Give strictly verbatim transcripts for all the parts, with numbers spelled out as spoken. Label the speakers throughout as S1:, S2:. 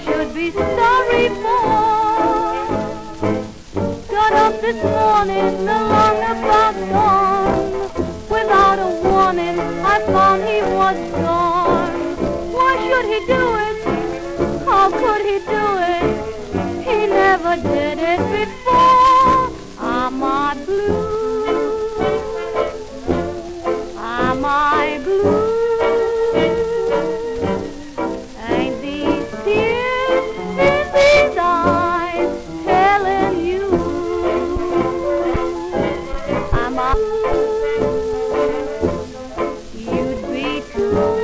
S1: should be sorry for. Got up this morning along about dawn. Without a warning, I found he was gone. Why should he do it? How could he do it? He never did it before. Am I blue? Am I blue? Ain't these tears in these eyes telling you? Am I blue? You'd be too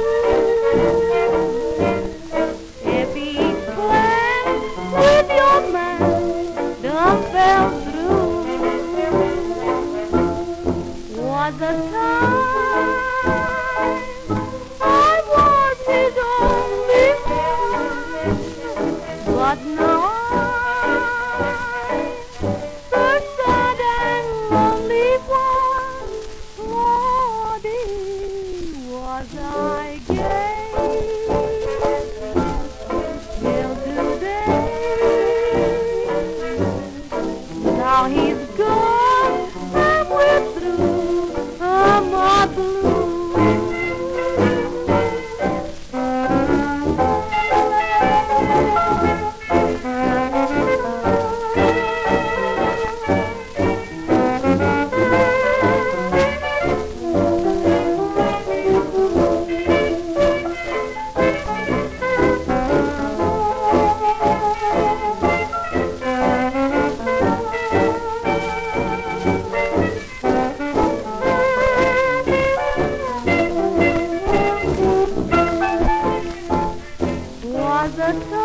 S1: if each plan with your man done fell through. Was a time I was his only friend, but now I'm the sad and lonely one. Lordy, was I gay till today? Now he's gone and we're through. Am I blue? Was a